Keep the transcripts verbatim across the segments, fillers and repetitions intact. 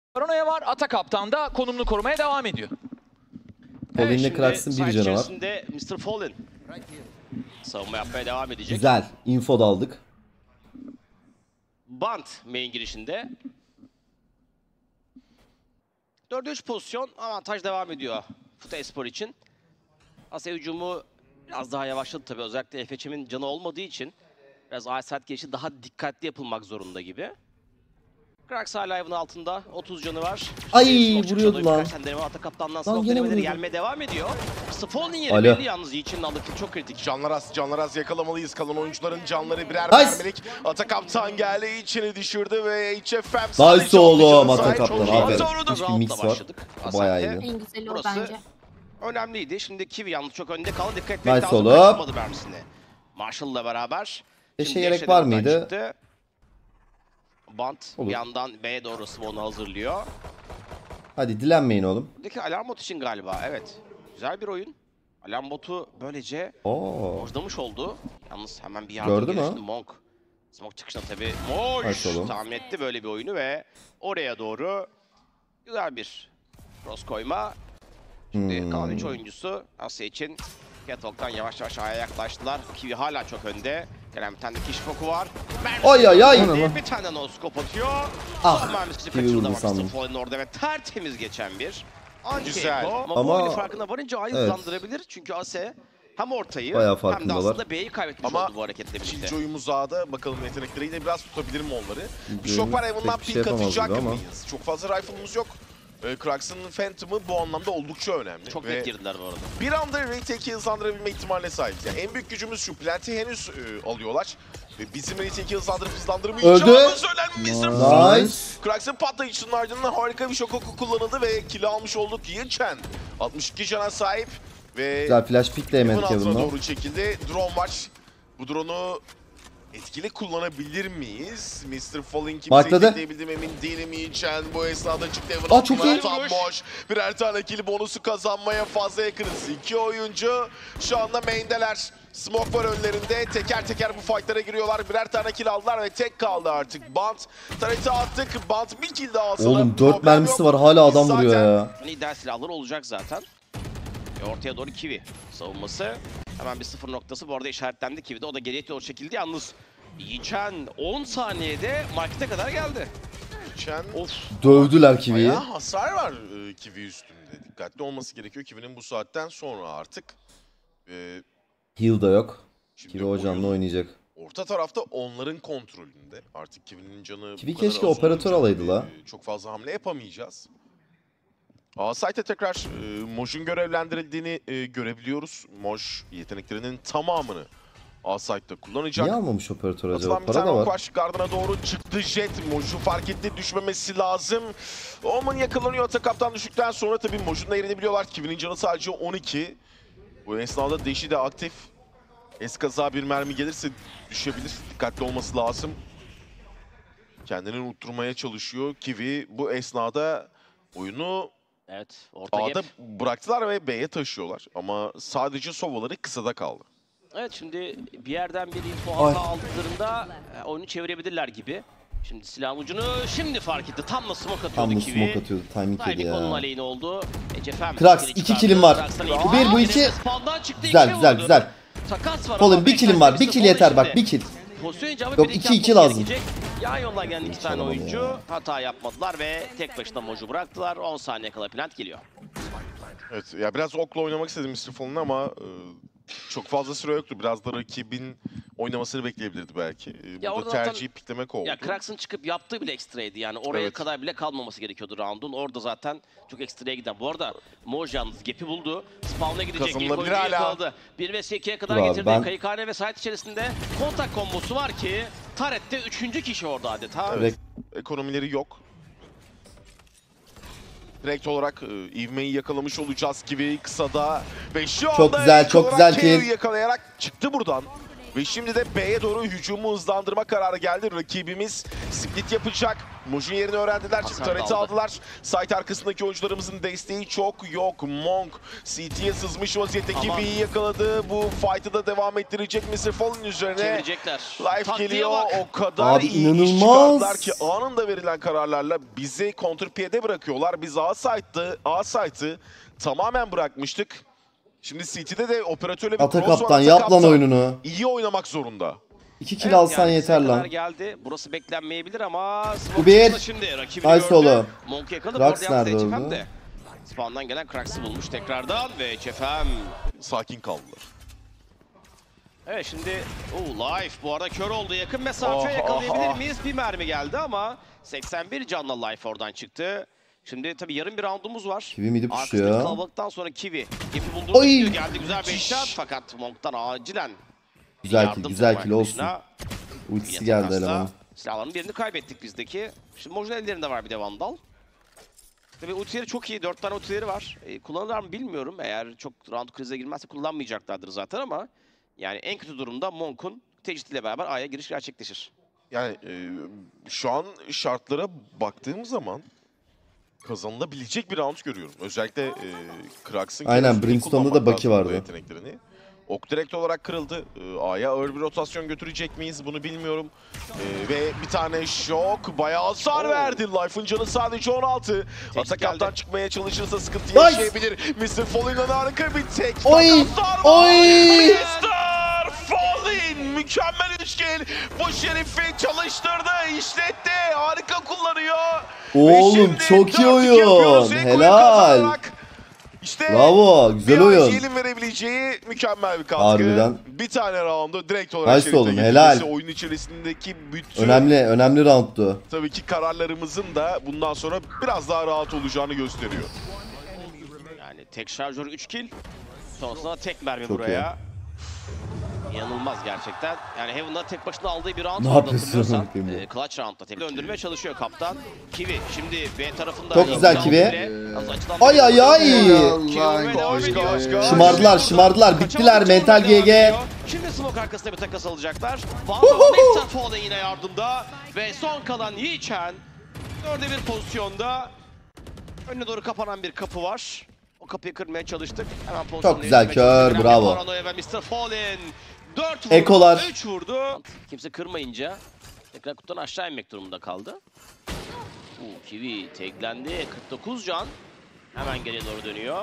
Paranoya var. Ata Kaptan da konumunu korumaya devam ediyor. Fallen'le Evet, Krax'ın bir canı var. mister Fallen savunma yapmaya devam edecek. Güzel. Info da aldık. Bant main girişinde. dörde üç pozisyon, avantaj devam ediyor Fut Espor için. Asya hücumu biraz daha yavaşladı tabii. Özellikle F H M'in canı olmadığı için biraz A-Side girişi daha dikkatli yapılmak zorunda gibi. Krax hala evin altında. otuz canı var. Ay, Smoke vuruyordu çıkıyor. lan. Birkaç tane deneme Ata Kaptan'dan Lan smoke gene denemeleri vuruyordu. gelmeye devam ediyor. Fallen yeri Alo. belli yalnız. Yiğit'in aldığı kill çok kritik. Canlar az, canlar az yakalamalıyız. Kalan oyuncuların canları birer Nice. mermilik. Ata Kaptan geldi, içini düşürdü ve H F M Nice oğlum Ata sahip. Kaptan. Çok iyi. Aferin. Sonra Hiçbir roundla mix var. başladık. Bayağı Aslında iyi. En güzeli o Burası bence. önemliydi. Şimdi Kiwi yalnız çok önde kaldı. Dikkat etmek Nice lazım. oğlum. Kaçırmadı mermisini. Marshall'la beraber. Beşe Şimdi gerek Eşe'de var buradan mıydı? çıktı. Bant Olur. bir yandan B'ye doğru spawn'u hazırlıyor. Hadi dilenmeyin oğlum. Buradaki alarm bot için galiba. Evet. Güzel bir oyun. Alarm botu böylece Oo. boşlamış oldu. Yalnız hemen bir yardım Gördü geliyor mü? şimdi Monk. Smoke çıkışında tabii Moş Nice oğlum. tahmin etti böyle bir oyunu ve oraya doğru güzel bir cross koyma. Şimdi Hmm. kalan üç oyuncusu Asya için Catwalk'tan yavaş yavaş A'ya yaklaştılar. Kiwi hala çok önde. Gelen bir tane de kişi foku var. Ay ay ay. Bir, bir tane no-scope atıyor. Ah, Son mermisi Kiwi kaçırdı vurdu ama sandım. mister Fallen orada ve tertemiz geçen bir. Güzel. Ama, Ama- bu oyunu farkına varınca A'yı Evet. hızlandırabilir. Çünkü Ase hem ortayı Bayağı hem de farkındalar. aslında B'yi kaybetmiş Ama oldu bu hareketle birlikte. İkinci oyunumuz A'da. Bakalım yetenekleriyle biraz tutabilir mi onları? Bir oyun şok var, Evan'dan pek bir şey pink yapamaz atacak gibi ama. mıyız? Çok fazla rifle'ımız yok. Ee, Krax'ın Phantom'ı bu anlamda oldukça önemli. Çok Ve net girdiler bu arada. bir anda retake'i hızlandırabilme ihtimaline sahibiz. Yani en büyük gücümüz şu. Plant'i henüz e, alıyorlar. Ve bizim retake'i hızlandırıp hızlandıramayacağımız önemli mister Fallen. Nice. Krax'ın patlayıcısının ardından harika bir şok oku kullanıldı ve kill almış olduk. Yichen altmış iki cana sahip ve Güzel flash pick de yemedik Evan altına Kevin'den. doğru çekildi. Drone var. Bu drone'u etkili kullanabilir miyiz? mister Fallen kimi Markladı. tekleyebildim emin değilim. Yichen bu esnada çıktı. Evan Aa, çok altına iyi. tam boş. Birer tane kill bonusu kazanmaya fazla yakınız. İki oyuncu şu anda main'deler. Smoke var önlerinde. Teker teker bu fightlara giriyorlar. Birer tane kill aldılar ve tek kaldı artık. Bant. Tarete attık. Bant bir kill daha alsalar. Oğlum dört problem mermisi yok. var hala adam Biz vuruyor zaten ya. Lider silahları olacak zaten. Ve ortaya doğru Kiwi savunması. Hemen bir sıfır noktası bu arada işaretlendi Kiwi'de. O da geriye doğru çekildi. Yalnız Yichen on saniyede markete kadar geldi. Yichen Of. Dövdüler Kiwi'yi. bayağı hasar var e, Kiwi üstünde. Dikkatli olması gerekiyor Kiwi'nin bu saatten sonra artık. E, Heal da yok. şimdi Kiwi o canlı oyun oynayacak. orta tarafta onların kontrolünde. Artık Kiwi'nin canı Kiwi bu kadar keşke az operatör olunca, alaydı la. e, Çok fazla hamle yapamayacağız. A-Site'e tekrar e, Moj'un görevlendirildiğini e, görebiliyoruz. Moj yeteneklerinin tamamını A-Site'da kullanacak. Niye almamış operatör acaba? Atılan bir Para tane da ok var. var. Gardına doğru çıktı Jet. Moj'u fark etti. Düşmemesi lazım. Omen yakalanıyor. Ata Kaptan düştükten sonra tabii Moj'un da yerini biliyorlar. Kiwi'nin canı sadece on iki. Bu esnada Deşi de aktif. Eskaza bir mermi gelirse düşebilir. Dikkatli olması lazım. Kendini unutturmaya çalışıyor. Kiwi bu esnada oyunu Evet, orta A'da gap. bıraktılar ve B'ye taşıyorlar. Ama sadece sovaları kısada kaldı. Evet, şimdi bir yerden bir info Ay. hata aldıklarında e, oyunu çevirebilirler gibi. Şimdi silahın ucunu şimdi fark etti. Tam da smoke atıyordu Tam da Kiwi. smoke atıyordu. Timing yedi Timing onun ya. aleyhine oldu. Ecefem. Krax, geri iki çıkardı. killim var. Krax'tan iyi Bu bir, bu Aa, iki. Enes spawn'dan çıktı, Güzel ikiye güzel vurdu. güzel. Takas var. Oğlum ama bir killim var. Bir Beşiktaş kill yeter bak. şimdi. Bir kill. Pozisyon icabı Yok, bir iki, iki iki yapmak lazım. gerekecek. Yan yoldan gelen iki tane Çalamadı oyuncu ya. hata yapmadılar ve tek başına Moj'u bıraktılar. on saniye kala plant geliyor. Evet, ya biraz okla oynamak istedim mister Fallen ama e, çok fazla süre yoktu. Biraz da rakibin oynamasını bekleyebilirdi belki. E, Ya burada orada zaten- tercihi piklemek oldu. Ya Krax'ın çıkıp yaptığı bile ekstraydı yani oraya Evet. kadar bile kalmaması gerekiyordu round'un. Orada zaten çok ekstraya giden. Bu arada Moj yalnız gap'i buldu. Spawn'a gidecek ilk Kazanılabilir oyuncu hala. yakaladı. bir ve ikiye kadar Dur abi, getirdi. ben- Kayıkhane ve site içerisinde kontak kombosu var ki Taret'te üçüncü kişi orada adeta. Evet. Ekonomileri yok. Direkt olarak e, ivmeyi yakalamış olacağız gibi kısada. Ve şu Çok anda güzel, ilk çok olarak güzel K O'yu kill. yakalayarak çıktı buradan. Ve şimdi de B'ye doğru hücumu hızlandırma kararı geldi. Rakibimiz Split yapacak. Moj'un yerini öğrendiler. Hasar Turret'i aldı. aldılar. Site arkasındaki oyuncularımızın desteği çok yok. Monk C T'ye sızmış vaziyette. Aman. Kivi'yi yakaladı. Bu fight'ı da devam ettirecek mister Fallen üzerine. Çevirecekler. Life Taktiğe geliyor. bak. O kadar Abi iyi iş inanılmaz. çıkardılar ki anında verilen kararlarla bizi kontrpiyede bırakıyorlar. Biz A site'ı, A site'ı tamamen bırakmıştık. Şimdi C T'de de operatörle bir Ata cross var. kaptan Ata yap lan kaptan oyununu. İyi oynamak zorunda. iki kill Evet, alsan yani yeter bize kadar lan. geldi. Burası beklenmeyebilir ama Bu bir. şimdi rakibini Nice gördü. oğlum. Monk yakaladı. Krax Orada yalnız nerede H F M öldü? de. Spawn'dan gelen Krax'ı bulmuş tekrardan ve H F M. Sakin kaldılar. Evet şimdi oh, Life bu arada kör oldu. Yakın mesafe Oh, yakalayabilir oh, oh. miyiz? Bir mermi geldi ama seksen bir canla Life oradan çıktı. Şimdi tabii yarım bir roundumuz var. Kivi midi Arkasındaki pushuyor. kalabalıktan sonra Kiwi. Kiwi bulduğunu Oy! istiyor. Geldi güzel bir shot fakat Monk'tan acilen bir Güzel yardım kill, güzel topu kill olsun. arkadaşına. Ultisi Yine geldi takasla elemanın. silahların birini kaybettik bizdeki. Şimdi Moj'un ellerinde var bir de Vandal. Tabii ultileri çok iyi. Dört tane ultileri var. E, kullanırlar mı bilmiyorum. Eğer çok round krize girmezse kullanmayacaklardır zaten ama yani en kötü durumda Monk'un tecridiyle beraber A'ya giriş gerçekleşir. Yani e, şu an şartlara baktığım zaman kazanılabilecek bir round görüyorum. Özellikle e, Krax'ın Aynen, kendisini Brimstone'da da kullanmak Bucky lazım bu vardı. yeteneklerini. Ok direkt olarak kırıldı. E, A'ya ağır bir rotasyon götürecek miyiz bunu bilmiyorum. E, ve bir tane şok bayağı hasar Oo. verdi. Life'ın canı sadece on altı. Tehdit Atakaptan geldi. çıkmaya çalışırsa sıkıntı Nice. yaşayabilir. mister Fallen'dan harika bir tek. Oy! Hasar var. Oy! mister Fallen mükemmel üçgen. Bu şerifi çalıştırdı, işletti. Harika kullanıyor. Ve Oğlum şimdi çok iyi dört iki yapıyoruz. oyun. Eko'yu Helal. kazanarak. İşte Bravo, güzel bir oyun. Angel'in verebileceği mükemmel bir katkı. Harbiden. Bir tane roundu direkt olarak Nice şerife oğlum, getirmesi, helal. oyun içerisindeki bütün Önemli, önemli rounddu. tabii ki kararlarımızın da bundan sonra biraz daha rahat olacağını gösteriyor. Yani tek şarjör üç kill. Sonrasında tek mermi Çok buraya. İnanılmaz gerçekten. Yani Heaven'da tek başına aldığı bir round Ne vardı yapıyorsun? hatırlıyorsan. Bakayım Ee, clutch round'da tek döndürmeye çalışıyor kaptan. Kiwi şimdi B tarafında. Çok güzel round Kiwi. bile. Az açıdan Ay bir- ay ay. Kiwi vurmaya devam Koş, ediyor. koş, koş. Şımardılar, şımardılar. Bittiler. Kaçamadıkça Mental vurmaya G G. devam ediyor. Şimdi smoke arkasında bir takas alacaklar. Vandal mister Fallen yine yardımda. Ve son kalan Yichen. Dörde bir pozisyonda. Önüne doğru kapanan bir kapı var. O kapıyı kırmaya çalıştık. Hemen pozisyonu güzel değiştirmeye kör, çalıştık. bravo. Paranoia ve mister Fallen. dört vurdu, Ekolar. üç vurdu. Kimse kırmayınca tekrar kutudan aşağı inmek durumunda kaldı. Uu, Kiwi teklendi. kırk dokuz can. Hemen geriye doğru dönüyor.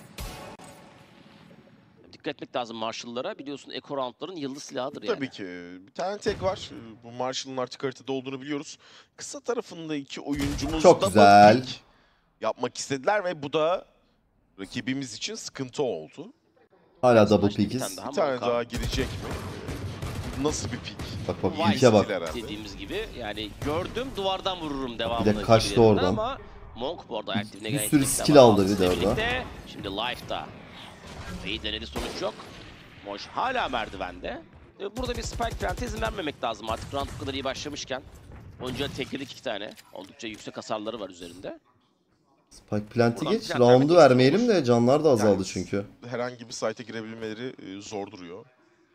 Dikkat etmek lazım Marshall'lara. Biliyorsun Eko roundların yıldız silahıdır yani. Tabii ki. Bir tane tek var. Bu Marshall'ın artık haritada olduğunu biliyoruz. Kısa tarafında iki oyuncumuz Çok da güzel. pick yapmak istediler ve bu da rakibimiz için sıkıntı oldu. Hala double Başka bir pickiz. tane daha Bir tane Monka. daha girecek mi? Nasıl bir pick? Bak bak Vice ilke bak. Steel herhalde. Dediğimiz gibi yani gördüm duvardan vururum devamında. Bir de kaçtı gibilerinden oradan. Ama Monk bu arada aktifine Bir gelen sürü yetenekler skill var aldı altısıyla bir de orada. birlikte. Şimdi Life'da. İyi denedi sonuç yok. Moj hala merdivende. E, Burada bir spike plant'e izin vermemek lazım artık round bu kadar iyi başlamışken. Oyuncuya tekledik iki tane. Oldukça yüksek hasarları var üzerinde. Spike plant'i Buradan geç. plant Round'u vermek vermeyelim istiyormuş. de canlar da azaldı Yani çünkü. Herhangi bir site'e girebilmeleri e, zor duruyor.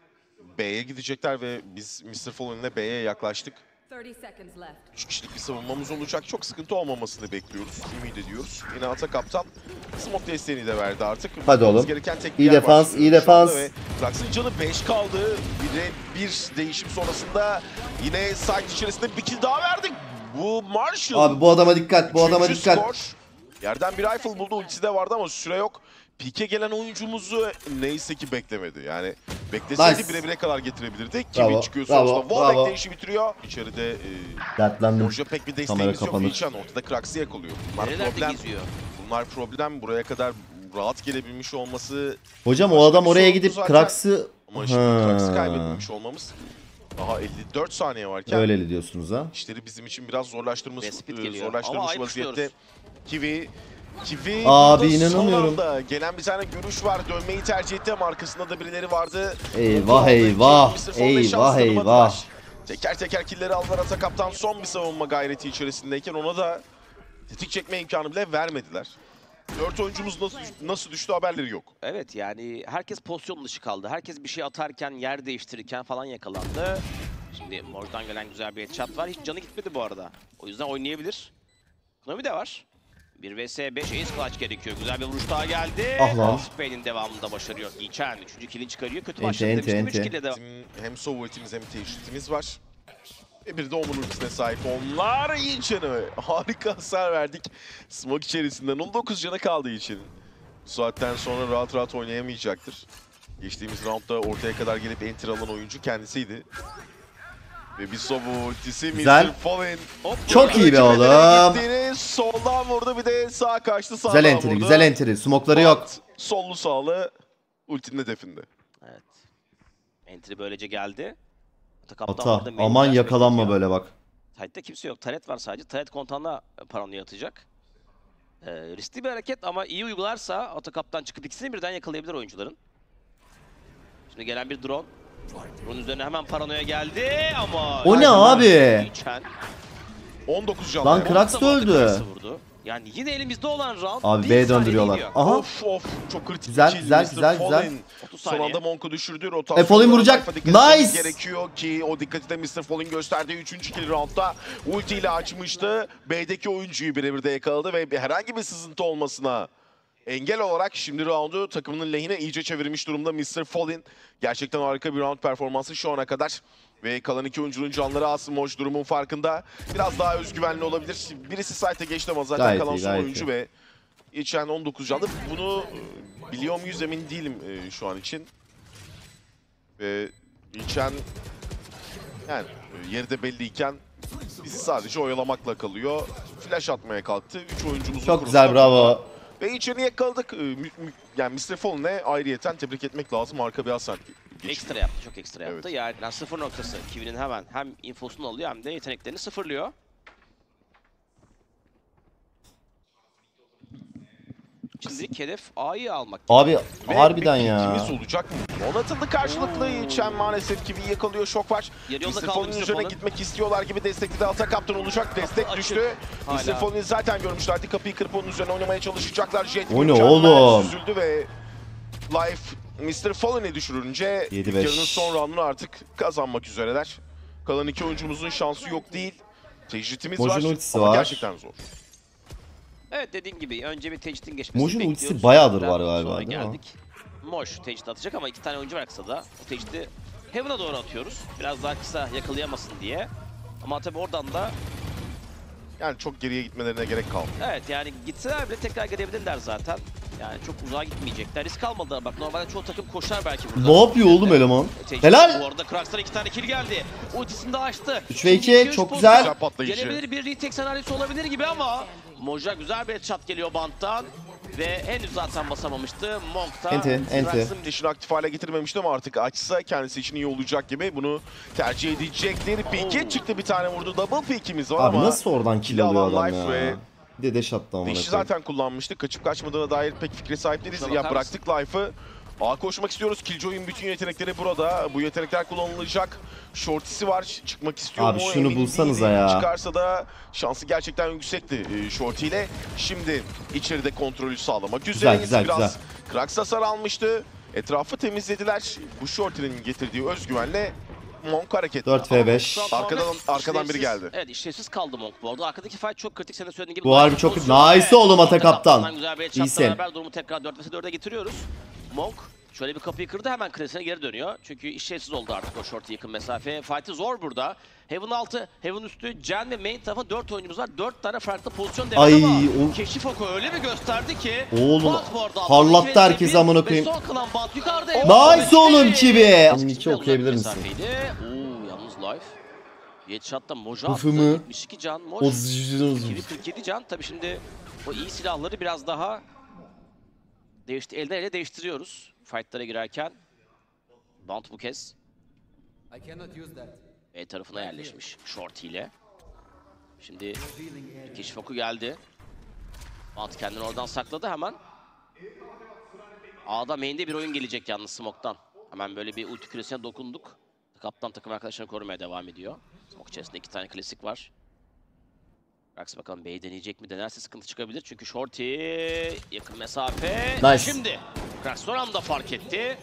B'ye gidecekler ve biz mister Fallen'le B'ye yaklaştık. thirty seconds left. üç kişilik bir savunmamız olacak. Çok sıkıntı olmamasını bekliyoruz. Ümit ediyoruz. Yine Ata kaptan smoke desteğini de verdi artık. Hadi Bakmamız oğlum. gereken tek bir İyi yer defans, var iyi şu anda defans. ve Krax'ın canı beş kaldı. Bir de bir değişim sonrasında yine site içerisinde bir kill daha verdik. Bu Marshall. Abi bu adama dikkat, bu adama Üçüncü dikkat. skor. Yerden bir rifle buldu. Ultisi de vardı ama süre yok. Peak'e gelen oyuncumuzu neyse ki beklemedi. Yani bekleseydi Nice. bire bire kadar getirebilirdi. Bravo, Kimi çıkıyor bravo, sonrasında. bravo. Wallbang değişi bitiriyor. İçeride e, Dertlendim. Borja pek bir Kamera desteğimiz yok. kapanır. Yiğitcan ortada Krax'ı yakalıyor. Bunlar Nerelerde problem. geziyor? Bunlar problem. Buraya kadar rahat gelebilmiş olması. Hocam o Başka adam bir oraya sorundu gidip zaten. Krax'ı... Ama şimdi Ha. Krax'ı kaybetmiş olmamız. Daha elli dört saniye varken Öyleli diyorsunuz ha. işleri bizim için biraz zorlaştırmış, Ve speed e, geliyor. Ama zorlaştırmış ayıp vaziyette. uçuyoruz. Kiwi Kiwi Abi, burada inanamıyorum. son anda gelen bir tane görüş var. Dönmeyi tercih etti ama arkasında da birileri vardı. Eyvah, Aldı. eyvah, mister Fall'le eyvah, şans tanımadılar. eyvah. Teker teker killeri aldılar. Ata kaptan son bir savunma gayreti içerisindeyken ona da tetik çekme imkanı bile vermediler. Dört oyuncumuz nasıl, nasıl düştü haberleri yok. Evet yani herkes pozisyon dışı kaldı. Herkes bir şey atarken, yer değiştirirken falan yakalandı. Şimdi Moj'dan gelen güzel bir headshot var. Hiç canı gitmedi bu arada. O yüzden oynayabilir. Knomi de var. bir vs beş ace clutch gerekiyor. Güzel bir vuruş daha geldi. Ah lan. Spain'in devamında başarıyor. İçen üçüncü kill'i çıkarıyor. Kötü Ente, başladı ente, demiştim. üç ente. kill'e devam. Bizim hem Sova ultimiz hem teşhitimiz var. Ve bir de Omun ultisine sahip onlar. Yiğitçen'e harika hasar verdik. Smoke içerisinden on dokuz canı kaldı Yiğitçen'in. Bu saatten sonra rahat rahat oynayamayacaktır. Geçtiğimiz roundda ortaya kadar gelip enter alan oyuncu kendisiydi. Ve bir Sova ultisi Güzel. mister Fallen. Çok iyi be oğlum. Gittiğini soldan vurdu, bir de sağ kaçtı, sağdan Güzel entry, vurdu. güzel entry. Smoke'ları yok. Bat, sollu sağlı ultinin hedefinde. Evet. Entry böylece geldi. Kaptan Ata orada main aman flash yakalanma bekliyor. böyle bak. Side'de kimse yok. Taret var sadece. Taret kontağına paranoya atacak. Ee, riskli bir hareket ama iyi uygularsa Atakap'tan çıkıp ikisini birden yakalayabilir oyuncuların. Şimdi gelen bir drone. Drone'un üzerine hemen paranoya geldi ama... O ne abi? İçen. on dokuz can. Lan dayan. Krax da öldü. Vurdu. Yani yine elimizde olan round. Abi bir B saniye döndürüyorlar. gidiyor. Aha. Of of, çok kritik Güzel, bir kill. güzel, mister güzel, güzel. Fallen otuz son saniye. anda Monk'u düşürdü. E, Fallen vuracak. Rotasyonda dikkat etmemiz Nice. gerekiyor ki o dikkati de mister Fallen gösterdi. Üçüncü kill roundda ultiyle açmıştı. B'deki oyuncuyu birebir de yakaladı ve herhangi bir sızıntı olmasına engel olarak şimdi roundu takımının lehine iyice çevirmiş durumda mister Fallen. Gerçekten harika bir round performansı şu ana kadar. Ve kalan iki oyuncunun canları az. Moj durumun farkında. Biraz daha özgüvenli olabilir. Birisi site'e geçti ama zaten Gayet kalan iyi, son gayet oyuncu iyi. ve geçen on dokuz canlı. Bunu e, biliyor muyuz emin değilim e, şu an için. Ve geçen yani e, yeri de belliyken bizi sadece oyalamakla kalıyor. Flash atmaya kalktı. Üç oyuncumuzun Çok güzel, bravo. Ve içeri yakaladık. E, mü- mü- yani mister Fallen'e ayrıyeten tebrik etmek lazım. Harika bir hasar geçti. Ekstra yaptı, çok ekstra yaptı. Evet. Yani yani sıfır noktası. Kiwi'nin hemen hem infosunu alıyor hem de yeteneklerini sıfırlıyor. Şimdi hedef A'yı almak. Abi Ve harbiden bir ya. kilimiz olacak mı? On atıldı karşılıklı. İçen maalesef ki bir yakalıyor, şok var. Yarı yolda mister kaldı Fallen'ın mister üzerine Fallen. gitmek istiyorlar gibi, destekli de ata kaptan olacak. Destek açık. düştü. Hala. mister Fallen'ı zaten görmüşlerdi. Kapıyı kırıp onun üzerine oynamaya çalışacaklar. Jet O ne mükemmel oğlum? süzüldü ve Life mister Fallen'ı düşürünce yedi ilk beş. yarının son roundunu artık kazanmak üzereler. Kalan iki oyuncumuzun şansı yok değil. Tecritimiz Moj'un var ultisi ama var. gerçekten zor. Evet, dediğin gibi önce bir tecritin geçmesini Moj'un bekliyoruz. ultisi bayağıdır Sonra var galiba, sonra değil mi? geldik. Moj tecrit atacak ama iki tane oyuncu var kısa da. O tecriti Heaven'a doğru atıyoruz. Biraz daha kısa yakalayamasın diye. Ama tabii oradan da Yani çok geriye gitmelerine gerek kalmadı. evet yani gitseler bile tekrar gelebilirler zaten. Yani çok uzağa gitmeyecekler. Risk almadılar. Bak normalde çoğu takım koşar belki burada. Ne yapıyor oğlum eleman? Tecrit- Helal. Bu arada Krax'tan iki tane kill geldi. Ultisini de açtı. üç ve iki, Şimdi iki, üç çok pozisyon. güzel. Patlayıcı. Gelebilir, bir retake senaryosu olabilir gibi ama Moj'a güzel bir headshot geliyor banttan. Ve henüz zaten basamamıştı. Monk da Enti, enti. Krax'ın İşini aktif hale getirmemişti ama artık açsa kendisi için iyi olacak gibi, bunu tercih edecektir. Pike çıktı, bir tane vurdu. Double pick'imiz var Abi ama nasıl oradan kill kill alıyor alan adam Life ya? ve Bir de deş attı amına Dişi koyayım. zaten kullanmıştı. Kaçıp kaçmadığına dair pek fikre sahip değiliz. Şuna Ya bakar bıraktık Life'ı. A koşmak istiyoruz. Killjoy'un bütün yetenekleri burada. Bu yetenekler kullanılacak. Shorty'si var. Ç- Çıkmak istiyor Abi mu? şunu Emin bulsanıza değilim. ya. Çıkarsa da şansı gerçekten yüksekti e, Shorty ile. Şimdi içeride kontrolü sağlamak Güzel, üzereyiz. güzel, Biraz güzel. Krax hasar almıştı. Etrafı temizlediler. Bu Shorty'nin getirdiği özgüvenle Monk hareket. dört ve beş. Arkadan- Monk arkadan biri işlevsiz- geldi. Evet, işlevsiz kaldı Monk bu arada. Arkadaki fight çok kritik, senin de söylediğin gibi. Bu harbi çok Pozisyon nice ve oğlum Ata Monk'la kaptan. kaptandan güzel bir headshot'la İyisin. beraber durumu tekrar dört vs dörde getiriyoruz. Monk şöyle bir kapıyı kırdı, hemen klasine geri dönüyor. Çünkü işlevsiz oldu artık o short yakın mesafe. Fight'ı zor burada. Heaven altı, Heaven üstü, Jen ve main tarafında dört oyuncumuz var. dört tane farklı pozisyon denemez Ay, ama o- Keşif Oku öyle bir gösterdi ki. Oğlum, Bant bu arada. parlattı iki vs herkes bir amına ve koyayım. son kalan Bant yukarıda. Nice oğlum Kiwi. Onun iki Uzak okuyabilir misin? mesafeydi. Oo, yalnız life. Headshot'ta Moj'a Hıfı attı. mı? yetmiş iki can Moj. O Kiwi kırk yedi can. Tabii şimdi o iyi silahları biraz daha değişti, elden ele değiştiriyoruz fight'lara girerken. Bant bu kez B tarafına yerleşmiş Shorty ile. Şimdi Keşif Oku geldi. Bant kendini oradan sakladı hemen. A'da main'de bir oyun gelecek yalnız smoke'tan. Hemen böyle bir ulti kulesine dokunduk. Kaptan takım arkadaşlarını korumaya devam ediyor. Smoke içerisinde iki tane klasik var. Krax bakalım B'yi deneyecek mi? Denerse sıkıntı çıkabilir. Çünkü Shorty yakın mesafe. Nice. Şimdi Krax son anda fark etti.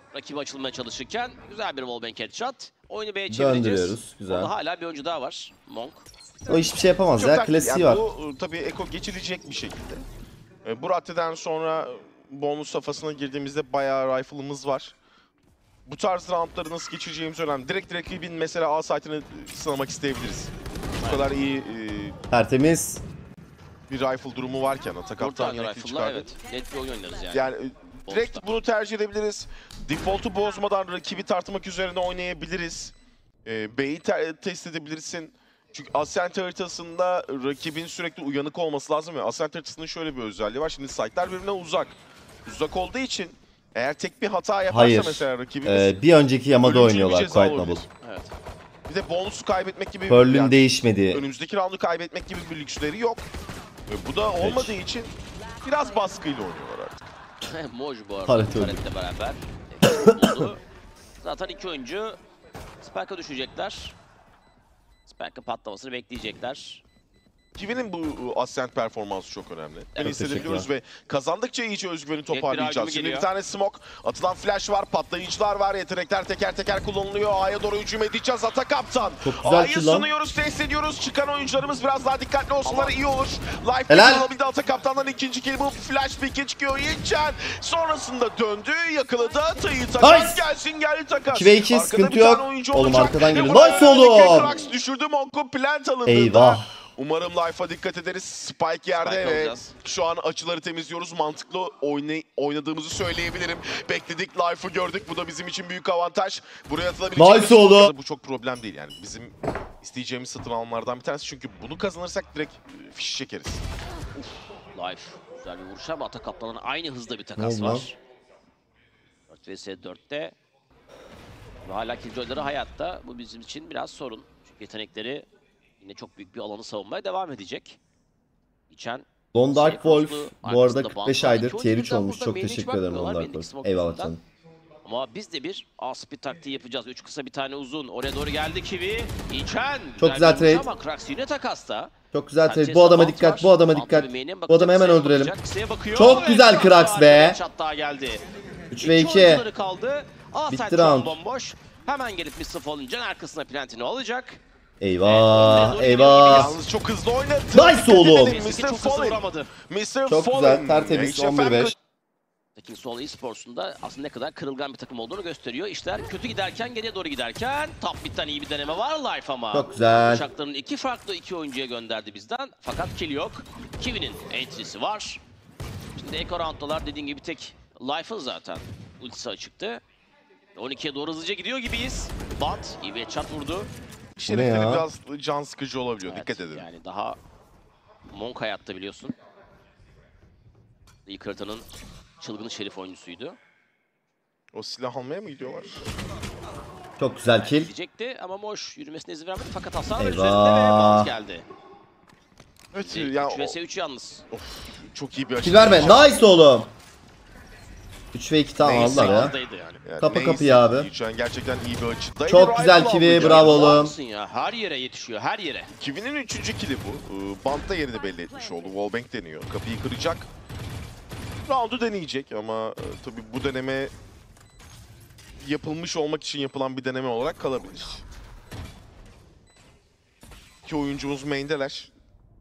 Rakibi açılmaya çalışırken güzel bir wallbang headshot. Oyunu B'ye çevireceğiz. Döndürüyoruz. Güzel. Orada hala bir oyuncu daha var. Monk. O hiçbir şey yapamaz Çok ya. taktik. Klasiği Yani var. Bu e, tabii Eko geçilecek bir şekilde. E, bu raddeden sonra bonus safhasına girdiğimizde bayağı rifle'ımız var. Bu tarz roundları nasıl geçireceğimiz önemli. Direkt rakibin mesela A site'ını sınamak isteyebiliriz. Bu kadar iyi e, Tertemiz. bir rifle durumu varken Atak Dört Kaptan tane renkli rifle'la çıkardı. evet. Net bir oyun oynarız yani. Yani e, direkt Bosta. bunu tercih edebiliriz. Default'u bozmadan rakibi tartmak üzerine oynayabiliriz. E, B'yi te- test edebilirsin. Çünkü Ascent haritasında rakibin sürekli uyanık olması lazım ve Ascent haritasının şöyle bir özelliği var. Şimdi site'lar birbirine uzak. Uzak olduğu için eğer tek bir hata yaparsa Hayır. mesela rakibimiz Ee, bir önceki yamada ölümcül bir oynuyorlar ceza Quiet olabilir. Noble. Evet. Bir de bonusu kaybetmek gibi Pearl'ün yani değişmedi. önümüzdeki roundu kaybetmek gibi bir lüksleri yok. Ve bu da olmadığı için biraz baskıyla oynuyorlar artık. Moj bu arada Taret öldü. Taret'le beraber Efes oldu. Zaten iki oyuncu Spark'a düşecekler. Spark'a patlamasını bekleyecekler. Kivi'nin bu Ascent performansı çok önemli. Bunu hissedebiliyoruz teşekkürler. ve kazandıkça iyice özgüveni bir toparlayacağız. albümü Şimdi geliyor. bir tane smoke, atılan flash var, patlayıcılar var, yetenekler teker teker kullanılıyor. A'ya doğru hücum edeceğiz. Ata Kaptan. Çok güzel A'yı kill lan. sunuyoruz, test ediyoruz. Çıkan oyuncularımız biraz daha dikkatli olsunlar, Ama- iyi olur. Life Helal. pick olabildi Ata Kaptan'dan ikinci kill bu. Flash pick'e çıkıyor Yiğitcan. Sonrasında döndü, yakaladı Ata'yı. Takas Nice. gelsin, geldi takas. iki ve iki, Arkada sıkıntı bir tane yok. oyuncu Oğlum olacak. arkadan Ve geliyor. buraya Nice oğlum. Krax düşürdü, Monko plant alındığında. Eyvah. Umarım Life'a dikkat ederiz. Spike yerde Spike ve alacağız. şu an açıları temizliyoruz. Mantıklı oynay oynadığımızı söyleyebilirim. Bekledik, Life'ı gördük. Bu da bizim için büyük avantaj. Buraya atılabilecek Nice bir smoke oğlum. da bu çok problem değil yani. Bizim isteyeceğimiz satın almalardan bir tanesi. Çünkü bunu kazanırsak direkt e, fişi çekeriz. Life. Güzel bir vuruş ama Ata Kaplan'ın aynı hızda bir Ne takas oldu lan? var. dört vs dörtte. Ve hala killjoyları hayatta. Bu bizim için biraz sorun. Çünkü yetenekleri yine çok büyük bir alanı savunmaya devam edecek. Geçen Don Dark Wolf Seyfos'lu bu arada arkasında kırk beş Bant'la aydır iki tier üç oyuncudan olmuş. burada Çok main'e hiç teşekkür ederim Don bakmıyorlar. Dark Bendix Wolf. smoke Eyvallah yüzünden. canım. Ama biz de bir A-speed taktiği yapacağız. Üç kısa bir tane uzun. Oraya doğru geldi Kiwi. İçen. Çok güzel bir vuruş trade. Ama Krax yine takasta. Çok güzel Sanchez trade. Bu adama Bant dikkat. var. Bu adama Bant'la dikkat. bir main'e Bu adamı bakacak, hemen kısaya öldürelim. bakacak, kısaya bakıyor. Çok Ve güzel çok Krax harika be. bir shot daha geldi. üç ve İki iki. oyuncuları kaldı. A Bitti site şu an round. bomboş. Hemen gelip mister Fallen'ın arkasına plantini alacak. Eyvah. doğru Eyvah. Yalnız çok hızlı oynadı. Nice Dikkat oğlum. edelim, Neyse ki mister çok hızlı Fallen. vuramadı. mister Çok Fallen. güzel. Tertemiz. H F M on bir beş. Tekin Sol eSports'unda aslında ne kadar kırılgan bir takım olduğunu gösteriyor. İşler kötü giderken, geriye doğru giderken top mid'den iyi bir deneme var Life ama. Çok güzel. Uçaklarını iki farklı iki oyuncuya gönderdi bizden. Fakat kill yok. Kiwi'nin entry'si var. Şimdi Echo Round'dalar dediğim gibi tek Life'ın zaten ultisi açıktı. on ikiye doğru hızlıca gidiyor gibiyiz. Bant iyi bir headshot vurdu. Şerifleri ya? biraz can sıkıcı olabiliyor. Evet, Dikkat edin. Yani daha Monk hayatta biliyorsun. İlk haritanın çılgın şerif oyuncusuydu. O silah almaya mı gidiyorlar? Çok güzel kill. Gidecekti ama Moş yürümesine izin vermedi fakat hasar var Eyvah. üzerinde ve Bant geldi. Evet Yani yani üç vs üç yalnız. o- of, çok iyi bir açı. Kill verme. Nice oğlum. üç ve iki tamam Neyse, aldılar ya. Ağızdaydı yani. Yani Kapı neyse kapıyı abi. ki, Şu an gerçekten iyi bir açıdaydı. Çok güzel Kiwi, bravo oğlum. Haklısın ya, her yere yetişiyor, her yere. Kiwi'nin üçüncü kili bu. Ee, Bant'ta yerini belli etmiş oldu. Wallbang deniyor. Kapıyı kıracak. Round'u deneyecek ama e, tabii bu deneme yapılmış olmak için yapılan bir deneme olarak kalabilir. İki oyuncumuz main'deler.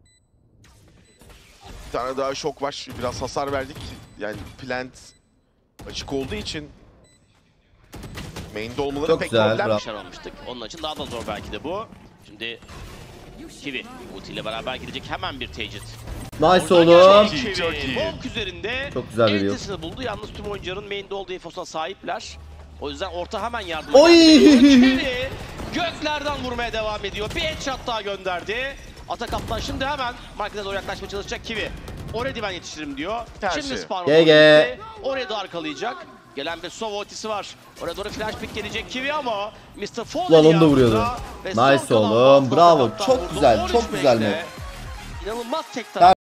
Bir tane daha şok var. Biraz hasar verdik. Yani plant açık olduğu için main'de olmaları Çok pek güzel, problem. bravo. Dışarı olmuştuk. Onun için daha da zor belki de bu. Şimdi Kiwi ulti ile beraber gidecek hemen bir tecrit. Nice Oradan oğlum. gelecek Çok Kiwi. iyi. Monk üzerinde Çok güzel bir entrisini buldu. Yalnız tüm oyuncuların main'de olduğu infosuna sahipler. O yüzden orta hemen yardım Oy! Kiwi göklerden vurmaya devam ediyor. Bir headshot daha gönderdi. Ata Kaptan şimdi hemen markete doğru yaklaşmaya çalışacak Kiwi. Oraya ben yetişirim diyor. Tersi. Şimdi spawn G G. oraya da arkalayacak. Gelen bir Sova ultisi var. Oraya doğru flash pick gelecek Kiwi ama mister Fallen Ulan onu da yanında vuruyordu. ve son Nice kalan oğlum, Bant'la bravo. Ata Çok Kaptan güzel, vurdu. çok on üç güzel beşte map. İnanılmaz tek